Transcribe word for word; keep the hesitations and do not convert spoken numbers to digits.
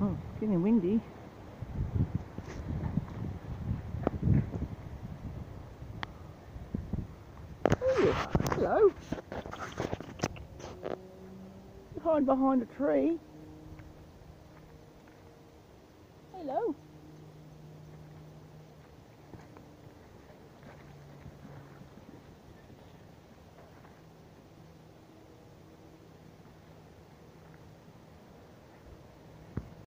Oh, it's getting windy. Oh, hello. Hide behind a tree. Hello.